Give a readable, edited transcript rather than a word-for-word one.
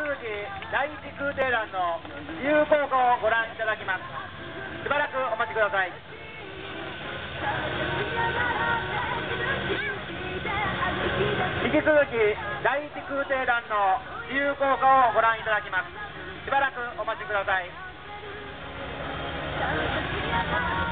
空機第一空挺団の自由降下をご覧いただきます。しばらくお待ちください。引き続き第一空挺団の自由降下をご覧いただきます。しばらくお待ちください。